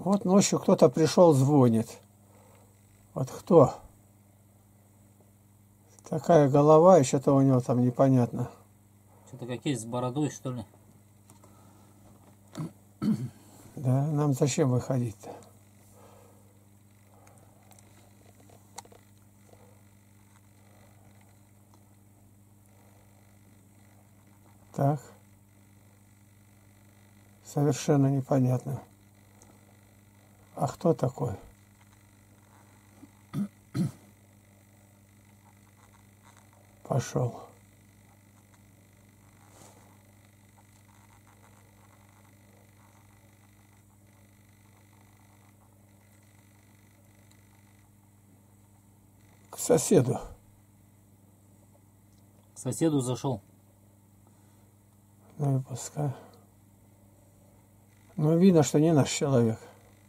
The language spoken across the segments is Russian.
Вот ночью кто-то пришел, звонит. Вот кто? Такая голова, и что-то у него там непонятно. Что-то какие-то с бородой, что ли? Да, нам зачем выходить-то? Так. Совершенно непонятно. А кто такой? Пошел. К соседу. К соседу зашел. Ну и пускай. Ну, видно, что не наш человек.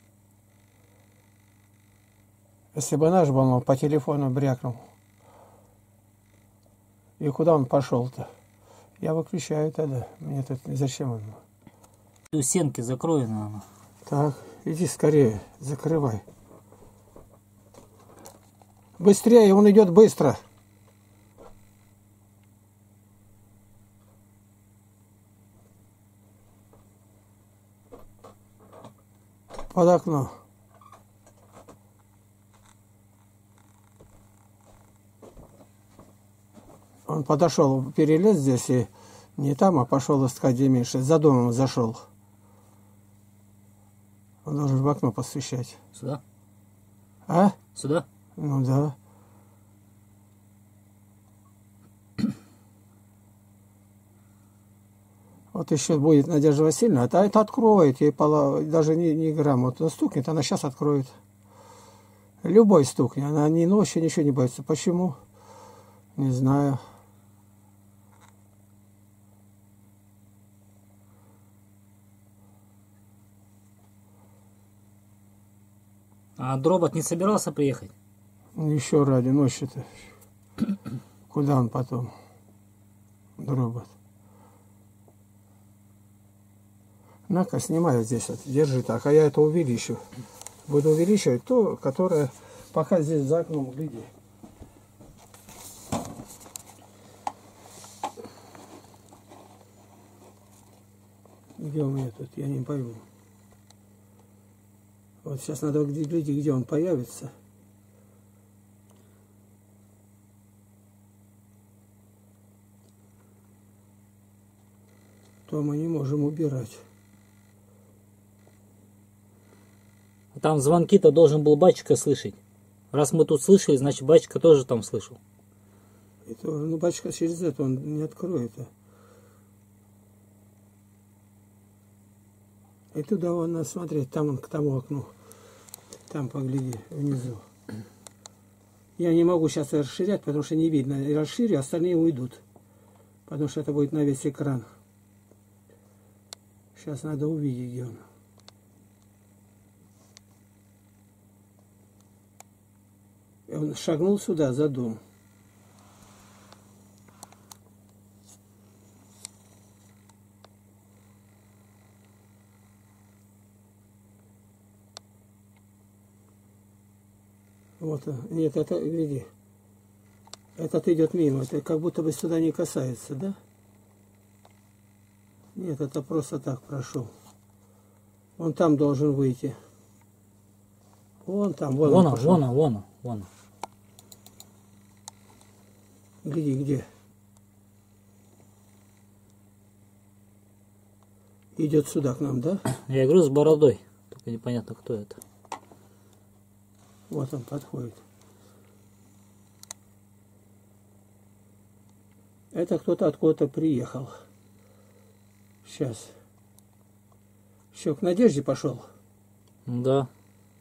Если бы наш был, он по телефону брякнул. И куда он пошел-то? Я выключаю тогда. Мне тут зачем он? Ты стенки закрой, наверное. Так, иди скорее, закрывай. Быстрее, он идет быстро. Под окно. Он подошел, перелез здесь и не там, а пошел искать, где меньше. За домом зашел. Он должен в окно посвящать. Сюда? А? Сюда? Ну да. Вот еще будет Надежда Васильевна, а это откроет ей даже не грамм. Вот он стукнет, она сейчас откроет. Любой стукнет, она ни ночью ничего не боится. Почему? Не знаю. А Дробот не собирался приехать? Еще ради ночи-то. Куда он потом? Дробот. На-ка, снимай здесь, вот, держи так, а я это увеличу. Буду увеличивать то, которое пока здесь за окном, гляди. Где у меня тут? Я не пойму. Вот сейчас надо глядеть, где он появится. То мы не можем убирать. Там звонки-то должен был батюшка слышать. Раз мы тут слышали, значит батюшка тоже там слышал. Это, ну, батюшка через это он не откроет. И туда вон надо смотреть, там он к тому окну. Там погляди, внизу. Я не могу сейчас расширять, потому что не видно. И расширю, остальные уйдут. Потому что это будет на весь экран. Сейчас надо увидеть, где он. И он шагнул сюда, за дом. Вот, нет, это, гляди. Этот идет мимо, это как будто бы сюда не касается, да? Нет, это просто так прошел. Он там должен выйти. Вон там, вон он пошел. Вон он. Где? Идет сюда к нам, да? Я говорю, с бородой. Только непонятно, кто это. Вот он подходит. Это кто-то откуда-то приехал. Сейчас. Еще к Надежде пошел. Да.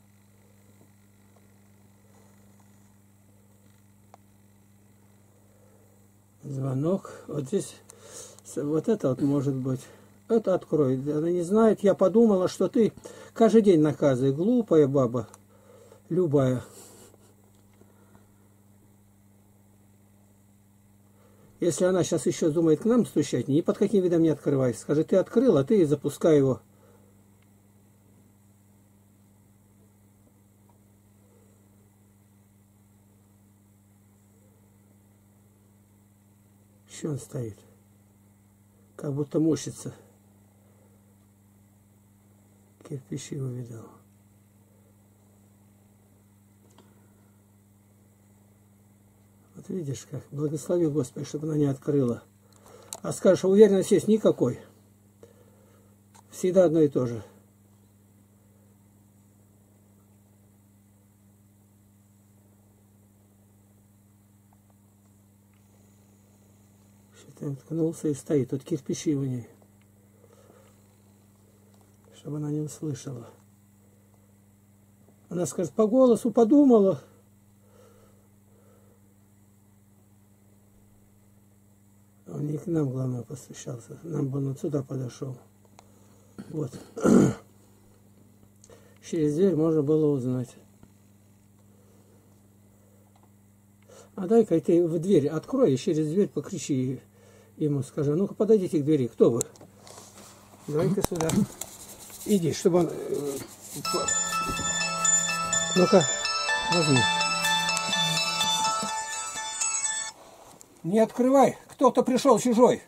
Звонок. Вот здесь, вот это вот может быть. Это откроет. Она не знает. Я подумала, что ты каждый день наказывай. Глупая баба. Любая. Если она сейчас еще думает к нам стучать, ни под каким видом не открывай. Скажи, ты открыл, а ты запускай его. Еще он стоит. Как будто мощится. Кирпичи увидел. Вот видишь, как благослови Господи, чтобы она не открыла. А скажешь, а уверенности есть никакой. Всегда одно и то же. Что-то ткнулся и стоит. Тут кирпичи у ней. Чтобы она не услышала. Она скажет, по голосу подумала. Он не к нам, главное, посвящался. Нам бы он вот сюда подошел. Вот. Через дверь можно было узнать. А дай-ка ты в дверь открой и через дверь покричи ему, скажи, ну-ка подойдите к двери, кто вы? Давай-ка сюда. Иди, чтобы он... Ну-ка, возьми. Не открывай, кто-то пришел чужой.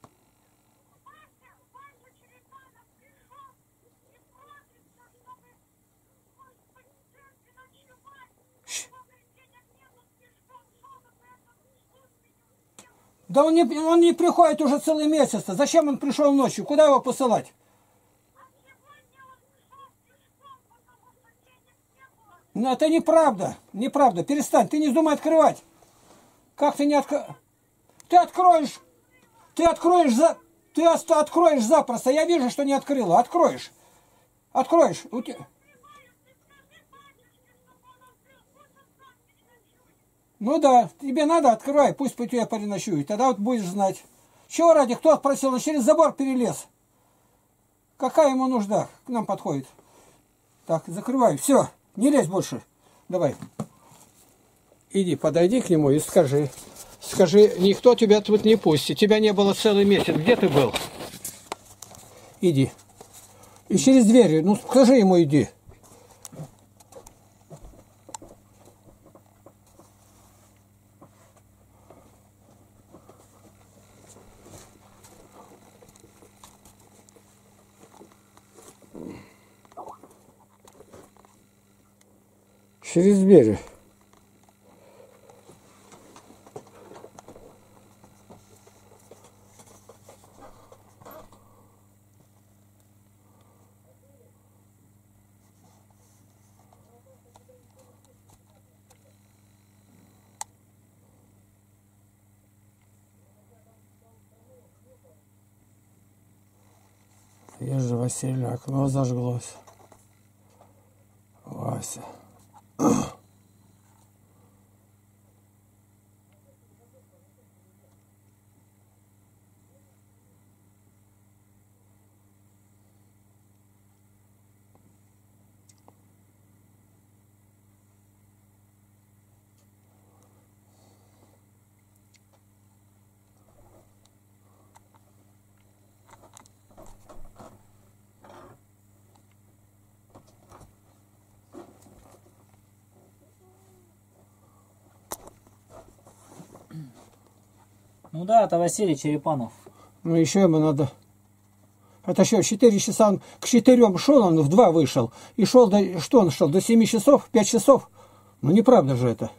Да он не приходит уже целый месяц. Зачем он пришел ночью? Куда его посылать? Ну, это неправда. Неправда. Перестань. Ты не вздумай открывать. Как ты не откроешь? Ты откроешь. Ты откроешь запросто. Я вижу, что не открыла. Откроешь. Откроешь. Ну да, тебе надо, открывай, пусть у тебя переночует, тогда вот будешь знать. Чего ради, кто просил, он через забор перелез. Какая ему нужда, к нам подходит. Так, закрывай, все, не лезь больше. Давай. Иди, подойди к нему и скажи. Скажи, никто тебя тут не пустит, тебя не было целый месяц, где ты был? Иди. И через дверь, ну скажи ему, иди. Через дверь. Ежи Василий, окно зажглось. Вася. Ну да, это Василий Черепанов. Ну еще ему надо. Это что, 4 часа он к 4 шел, он в 2 вышел. И шел до... Что он шел? До 7 часов? 5 часов? Ну неправда же это.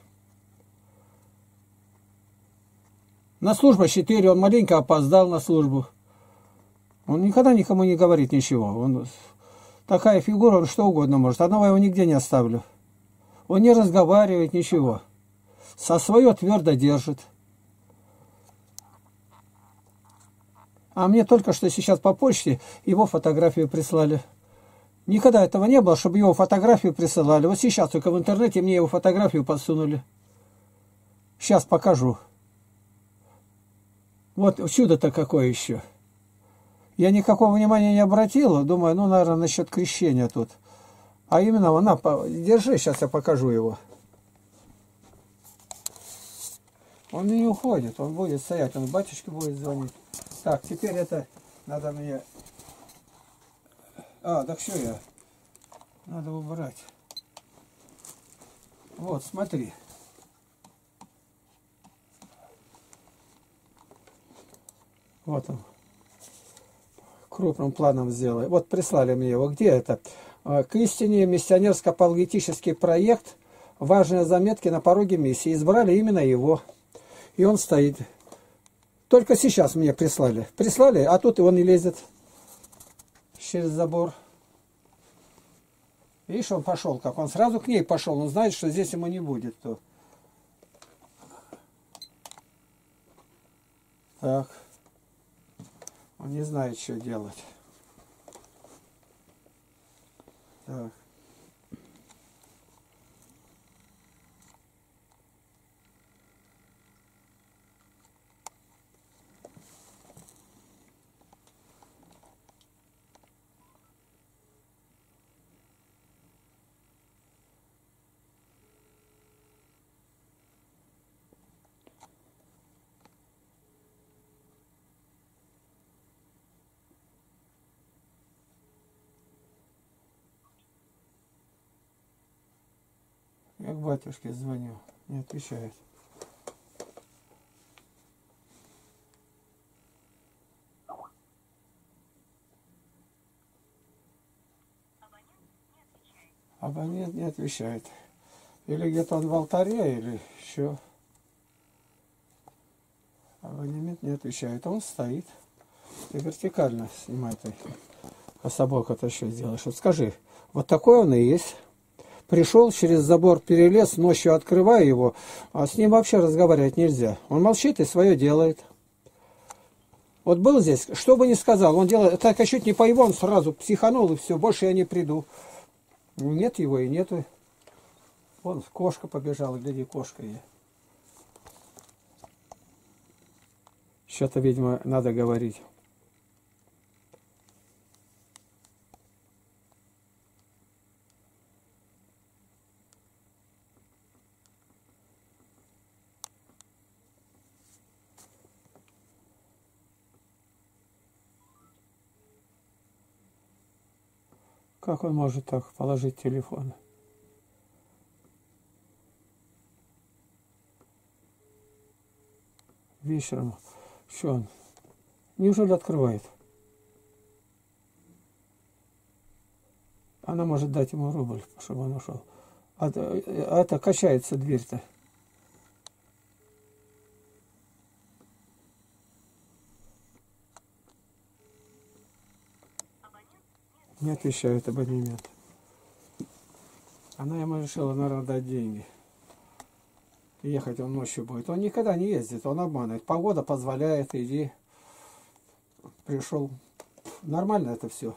На службу 4, он маленько опоздал на службу. Он никогда никому не говорит ничего. Он... Такая фигура, он что угодно может. Одного я его нигде не оставлю. Он не разговаривает, ничего. Со свое твердо держит. А мне только что сейчас по почте его фотографию прислали. Никогда этого не было, чтобы его фотографию присылали. Вот сейчас только в интернете мне его фотографию подсунули. Сейчас покажу. Вот чудо-то какое еще. Я никакого внимания не обратил. Думаю, ну, наверное, насчет крещения тут. А именно, она, держи, сейчас я покажу его. Он не уходит, он будет стоять, он батюшке будет звонить. Так, теперь это надо мне... А, так что я? Надо убрать. Вот, смотри. Вот он. Крупным планом сделай. Вот прислали мне его. Где это? К истине миссионерско-апологетический проект. Важные заметки на пороге миссии. Избрали именно его. И он стоит. Только сейчас мне прислали. Прислали, а тут и он и лезет через забор. Видишь, он пошел как. Он сразу к ней пошел. Он знает, что здесь ему не будет. То. Так. Он не знает, что делать. Так. Я к батюшке звоню, не отвечает. Абонент не отвечает. Или где-то он в алтаре, или еще. Абонент не отвечает. Он стоит. Ты вертикально снимай ты. Кособок это еще сделаешь. Вот скажи, вот такой он и есть. Пришел через забор, перелез, ночью открываю его, а с ним вообще разговаривать нельзя. Он молчит и свое делает. Вот был здесь, что бы ни сказал, он делает, так чуть не по его, он сразу психанул и все, больше я не приду. Нет его и нету. Вон кошка побежала, гляди, кошка я. Что-то, видимо, надо говорить. Как он может так положить телефон? Вечером. Что он? Неужели открывает? Она может дать ему рубль, чтобы он ушел. А это качается дверь-то. Не отвечает абонемент. Она ему решила, наверное, дать деньги. Ехать он ночью будет. Он никогда не ездит, он обманывает. Погода позволяет, иди. Пришел. Нормально это все.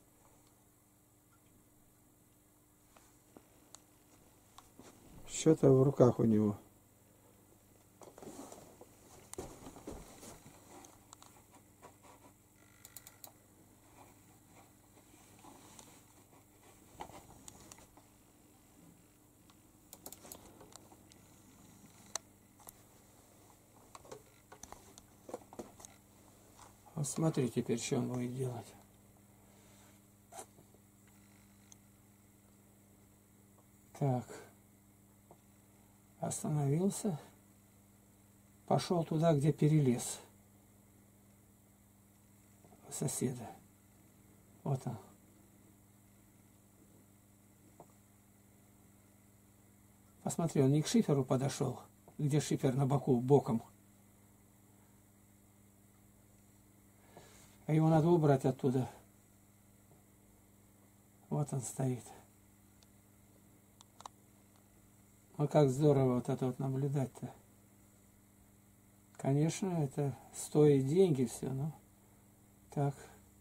Что-то в руках у него. Смотри теперь, что он будет делать. Так. Остановился. Пошел туда, где перелез. Соседа. Вот он. Посмотри, он не к шиферу подошел, где шифер на боку, боком. А его надо убрать оттуда. Вот он стоит. Ну как здорово вот это вот наблюдать-то. Конечно, это стоит деньги все, но так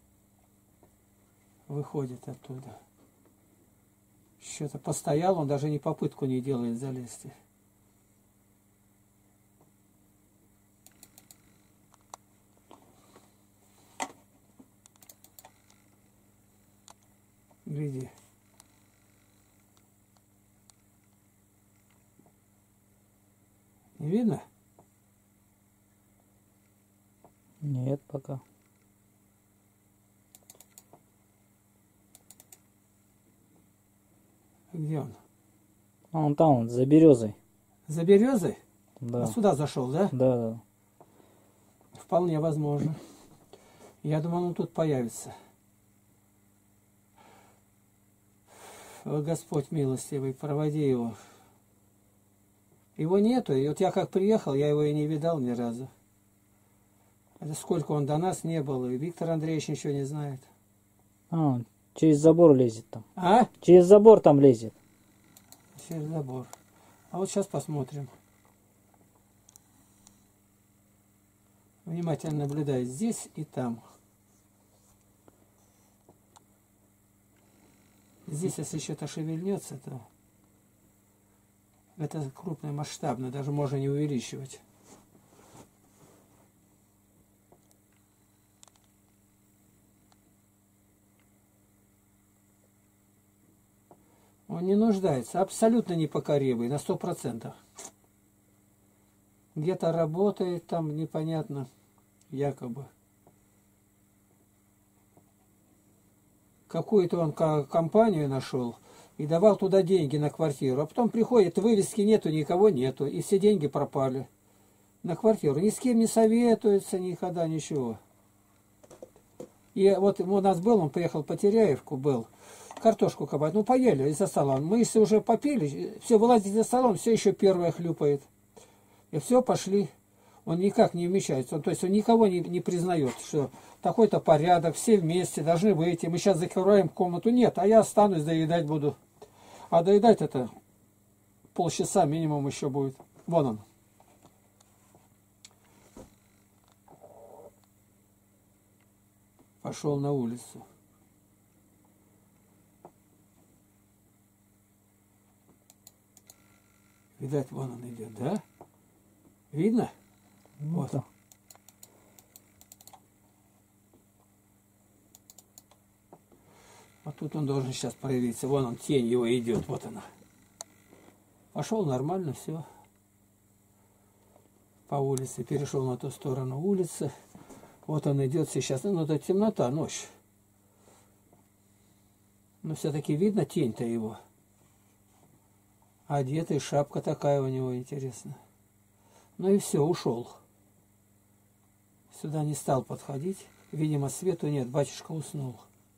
выходит оттуда. Что-то постоял, он даже ни попытку не делает залезть. Гляди. Не видно? Нет, пока. Где он? А он там, вот, за березой. За березой? Да. А сюда зашел, да? Да, да. Вполне возможно. Я думал, он тут появится. О, Господь милостивый, проводи его. Его нету, и вот я как приехал, я его и не видал ни разу. Это сколько он до нас не был, и Виктор Андреевич ничего не знает. А, через забор лезет там. А? Через забор там лезет. Через забор. А вот сейчас посмотрим. Внимательно наблюдаю здесь и там. Здесь, если что-то шевельнется, то это крупно масштабно, даже можно не увеличивать. Он не нуждается, абсолютно непокоривый, на 100%. Где-то работает там, непонятно, якобы. Какую-то он компанию нашел и давал туда деньги на квартиру. А потом приходит, вывески нету, никого нету, и все деньги пропали на квартиру. Ни с кем не советуется, никогда, ничего. И вот у нас был, он приехал по Теряевку, был, картошку копать, ну поели из-за стола. Мы если уже попили, все, вылазит за столом, все еще первое хлюпает. И все, пошли. Он никак не вмещается. То есть он никого не признает, что такой-то порядок, все вместе должны выйти. Мы сейчас закрываем комнату. Нет, а я останусь, доедать буду. А доедать это полчаса минимум еще будет. Вон он. Пошел на улицу. Видать, вон он идет, да? Видно? Ну, Вот. да. Вот тут он должен сейчас проявиться. Вон он, тень его идет. Вот она. Пошел нормально, все. По улице. Перешел на ту сторону улицы. Вот он идет сейчас. Ну, это темнота, ночь. Но все-таки видно тень-то его. Одетый, шапка такая у него интересная. Ну и все, ушел. Сюда не стал подходить. Видимо, свету нет, батюшка уснул.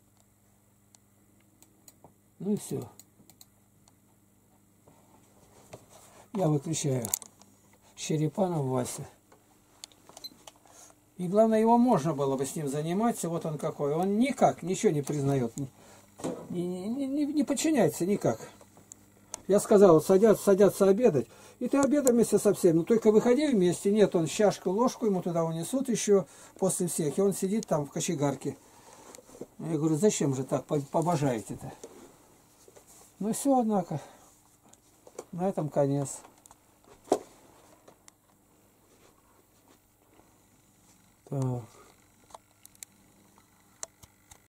Ну и все. Я выключаю. Черепанов Вася. И главное, его можно было бы с ним заниматься. Вот он какой. Он никак, ничего не признает. Не подчиняется никак. Я сказал, садятся обедать. И ты обедай вместе со всеми. Но только выходи вместе. Нет, он чашку, ложку ему туда унесут еще после всех. И он сидит там в кочегарке. Я говорю, зачем же так побожаете-то? Ну все, однако. На этом конец. Так.